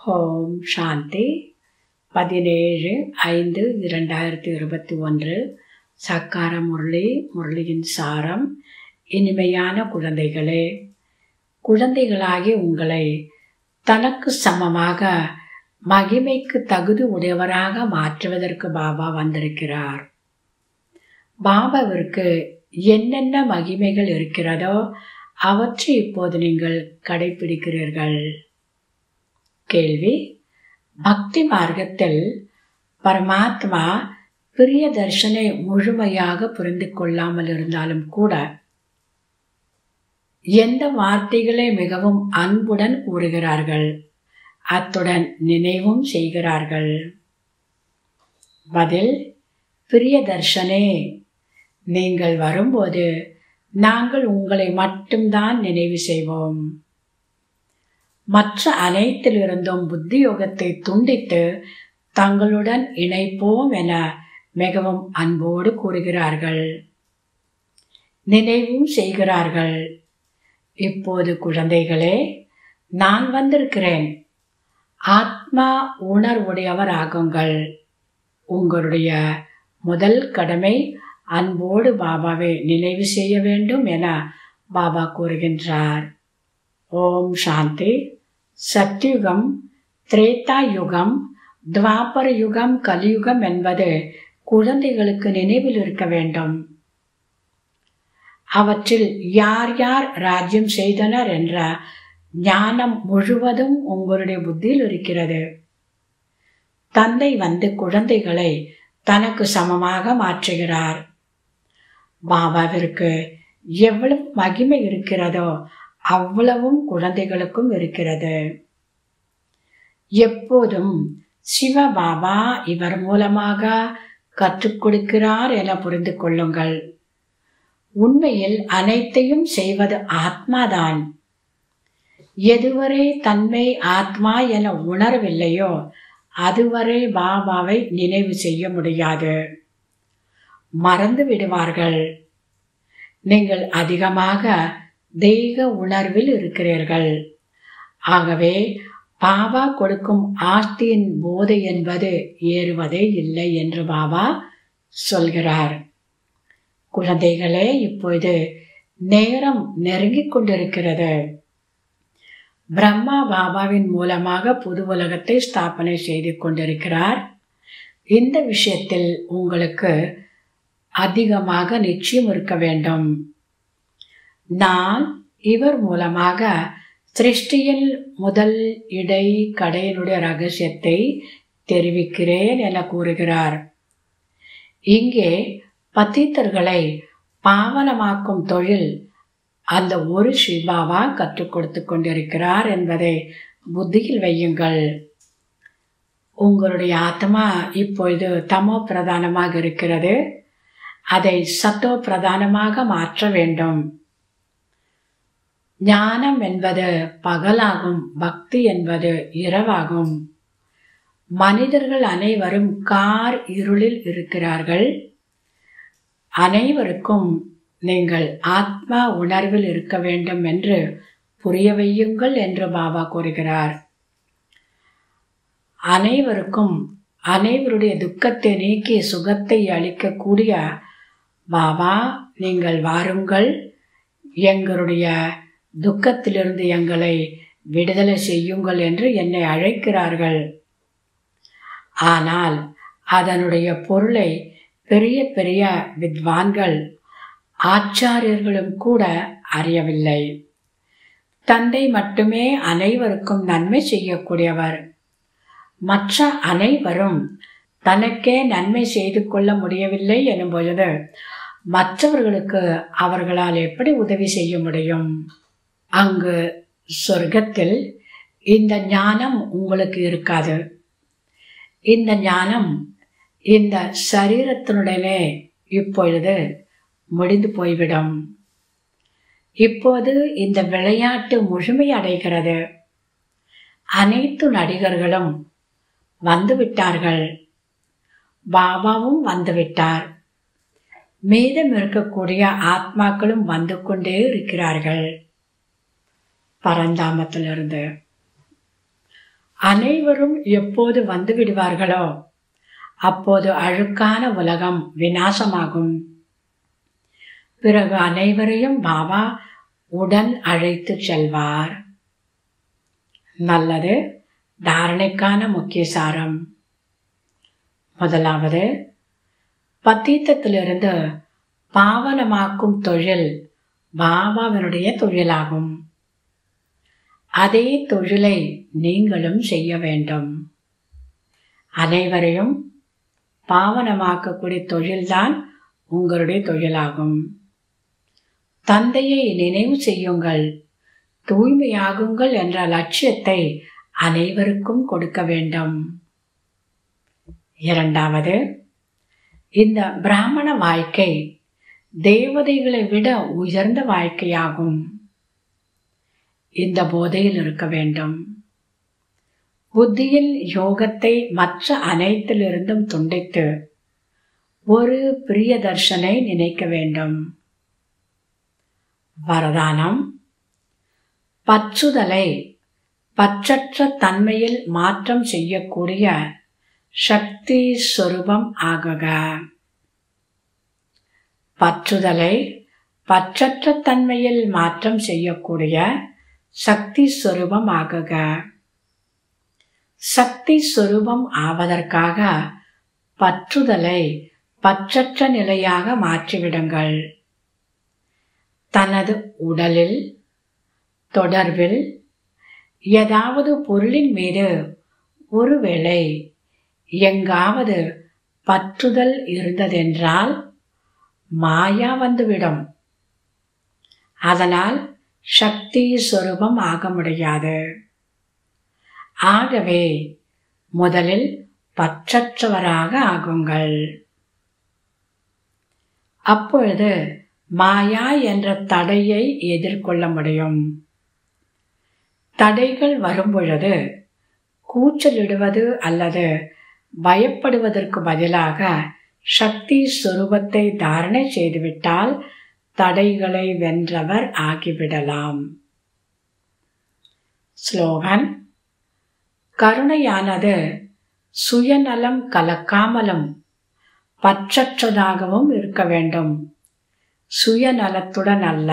ஓம் சாந்தி 17/5/2021 சக்கார முரளியின் சாரம். இனிமையான குழந்தைகளே, குழந்தைகளாகி உங்களை தனக்கு சமமாக மகிமைக்கு தகுதி உடையவராக மாற்றுவதற்கு பாபா வந்திருக்கிறார். பாபாவிற்கு என்னென்ன மகிமைகள் இருக்கிறதோ அவற்றை இப்போது நீங்கள் கடைபிடிக்கிறீர்கள். கேள்வி: பக்தி மார்க்கத்தில் பரமாத்மா பிரிய தர்ஷனை முழுமையாக புரிந்து கொள்ளாமல் இருந்தாலும் கூட எந்த வார்த்தைகளை மிகவும் அன்புடன் கூறுகிறார்கள், அத்துடன் நினைவும் செய்கிறார்கள். பதில்: பிரிய தர்ஷனே, நீங்கள் வரும்போது நாங்கள் உங்களை மட்டும்தான் நினைவு செய்வோம். மற்ற அனைத்திலிருந்தும் புத்தி யோகத்தை துண்டித்து தங்களுடன் இணைப்போம் என மிகவும் அன்போடு கூறுகிறார்கள், நினைவும் செய்கிறார்கள். இப்போது குழந்தைகளே, நான் வந்திருக்கிறேன். ஆத்மா உணர்வுடையவர் ஆகுங்கள். உங்களுடைய முதல் கடமை அன்போடு பாபாவை நினைவு செய்ய வேண்டும் என பாபா கூறுகின்றார். ஓம் சாந்தி. சத்யுகம், திரேதா யுகம், துவாபர யுகம், கலியுகம் என்பது குழந்தைகளுக்கு நினைவில் இருக்க வேண்டும். அவற்றில் யார் யார் ராஜ்யம் செய்தனர் என்ற ஞானம் முழுவதும் உங்களுடைய புத்தியில் இருக்கிறது. தந்தை வந்து குழந்தைகளை தனக்கு சமமாக மாற்றுகிறார். பாபாவிற்கு எவ்வளவு மகிமை இருக்கிறதோ அவ்வளவும் குழந்தைகளுக்கும் இருக்கிறது. எப்போதும் சிவ பாபா இவர் மூலமாக கற்றுக் கொடுக்கிறார் என புரிந்து கொள்ளுங்கள். உண்மையில் அனைத்தையும் செய்வது ஆத்மாதான். எதுவரை தன்மை ஆத்மா என உணரவில்லையோ அதுவரை பாபாவை நினைவு செய்ய முடியாது. மறந்து விடுவார்கள். நீங்கள் அதிகமாக தெய்வ உணர்வில் இருக்கிறீர்கள். ஆகவே பாபா கொடுக்கும் ஆஸ்தியின் போதை என்பது ஏறுவதே இல்லை என்று பாபா சொல்கிறார். குழந்தைகளே, இப்போது நேரம் நெருங்கிக் கொண்டிருக்கிறது. பிரம்மா பாபாவின் மூலமாக புது உலகத்தை ஸ்தாபனை செய்து கொண்டிருக்கிறார். இந்த விஷயத்தில் உங்களுக்கு அதிகமாக நிச்சயம் இருக்க வேண்டும். நான் இவர் மூலமாக சிருஷ்டியில் முதல் இடை கடையினுடைய ரகசியத்தை தெரிவிக்கிறேன் என கூறுகிறார். இங்கே பத்தித்தர்களை பாவனமாக்கும் தொழில் அந்த ஒரு சிவாவா கற்றுக் கொடுத்து கொண்டிருக்கிறார் என்பதை புத்தியில் வையுங்கள். உங்களுடைய ஆத்மா இப்பொழுது தமோ பிரதானமாக இருக்கிறது. அதை சத்தோ பிரதானமாக மாற்ற வேண்டும். ஞானம் என்பது பகலாகும், பக்தி என்பது இரவாகும். மனிதர்கள் அனைவரும் கார் இருளில் இருக்கிறார்கள். அனைவருக்கும் நீங்கள் ஆத்மா உணர்வில் இருக்க வேண்டும் என்று புரிய வையுங்கள் என்று பாபா கூறுகிறார். அனைவருக்கும் அனைவருடைய துக்கத்தை நீக்கி சுகத்தை அளிக்கக்கூடிய பாபா, நீங்கள் வாருங்கள், எங்களுடைய துக்கத்திலிருந்து எங்களை விடுதலை செய்யுங்கள் என்று என்னை அழைக்கிறார்கள். ஆனால் அதனுடைய பொருளை பெரிய பெரிய வித்வான்கள் ஆச்சாரியர்களும் கூட அறியவில்லை. தந்தை மட்டுமே அனைவருக்கும் நன்மை செய்யக்கூடியவர். மற்ற அனைவரும் தனக்கே நன்மை செய்து கொள்ள முடியவில்லை எனும் பொழுது மற்றவர்களுக்கு அவர்களால் எப்படி உதவி செய்ய முடியும்? அங்கு சொர்க்கத்தில் இந்த ஞானம் உங்களுக்கு இருக்காது. இந்த ஞானம் இந்த சரீரத்தினுடனே இப்பொழுது முடிந்து போய்விடும். இப்போது இந்த விளையாட்டு முழுமை அடைகிறது. அனைத்து நடிகர்களும் வந்துவிட்டார்கள். பாபாவும் வந்துவிட்டார். மீதம் இருக்கக்கூடிய ஆத்மாக்களும் வந்து கொண்டே இருக்கிறார்கள். பரந்தாமத்திலிருந்து அனைவரும் எப்போது வந்து விடுவார்களோ அப்போது அழுக்கான உலகம் விநாசமாகும். பிறகு அனைவரையும் பாபா உடன் அழைத்து செல்வார். நல்லது. தாரணைக்கான முக்கிய சாரம். முதலாவது, பத்தீத்தத்திலிருந்து பாவனமாக்கும் தொழில் பாபாவினுடைய தொழிலாகும். அதே தொழிலை நீங்களும் செய்ய வேண்டும். அனைவரையும் பாவனமாக்கக்கூடிய தொழில்தான் உங்களுடைய தொழிலாகும். தந்தையை நினைவு செய்யுங்கள், தூய்மையாகுங்கள் என்ற லட்சியத்தை அனைவருக்கும் கொடுக்க வேண்டும். இரண்டாவது, இந்த பிராமண வாழ்க்கை தேவதைகளை விட உயர்ந்த வாழ்க்கையாகும். இந்த போதையில் இருக்க வேண்டும். புத்தியில் யோகத்தை மற்ற அனைத்திலிருந்தும் துண்டித்து ஒரு பிரியதர்ஷனை நினைக்க வேண்டும். வரதானம். பற்றுதலை பற்றற்ற தன்மையில் மாற்றம் செய்யக்கூடிய சக்தி ஸ்வரூபம் ஆகுக. பற்றுதலை பற்றற்ற தன்மையில் மாற்றம் செய்யக்கூடிய சக்தி ஸ்வரூபம் ஆகுக. சக்தி ஸ்வரூபம் ஆவதற்காக பற்றுதலை பற்றற்ற நிலையாக மாற்றிவிடுங்கள். தனது உடலில், தொடர்பில், ஏதாவது பொருளின் மீது ஒருவேளை எங்காவது பற்றுதல் இருந்ததென்றால் மாயா வந்துவிடும். அதனால் சக்தி ஸ்வரூபம் ஆக முடியாது. ஆகவே முதலில் பற்றற்றவராக ஆகுங்கள். அப்பொழுது மாயா என்ற தடையை எதிர்கொள்ள முடியும். தடைகள் வரும்பொழுது கூச்சலிடுவது அல்லது பயப்படுவதற்கு பதிலாக சக்தி ஸ்வரூபத்தை தாரணை செய்துவிட்டால் தடைகளை வென்றவர் ஆகிவிடலாம். ஸ்லோகன். கருணையானது சுயநலம் கலக்காமலும் பற்றற்றதாகவும் இருக்க வேண்டும், சுயநலத்துடன் அல்ல.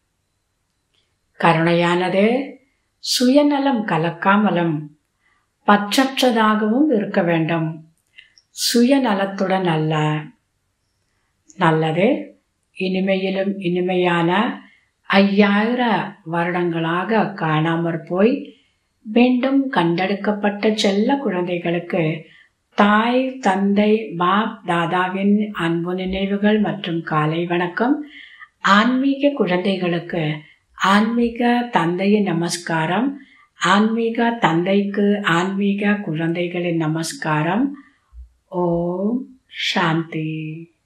கருணையானது சுயநலம் கலக்காமலும் பற்றற்றதாகவும் இருக்க வேண்டும், சுயநலத்துடன் அல்ல. நல்லது. இனிமையிலும் இனிமையான 5000 வருடங்களாக காணாமற் போய் மீண்டும் கண்டெடுக்கப்பட்ட செல்ல குழந்தைகளுக்கு தாய், தந்தை, பாப் தாதாவின் அன்பு நினைவுகள் மற்றும் காலை வணக்கம். ஆன்மீக குழந்தைகளுக்கு ஆன்மீக தந்தையின் நமஸ்காரம். ஆன்மீக தந்தைக்கு ஆன்மீக குழந்தைகளின் நமஸ்காரம். ஓம் சாந்தி.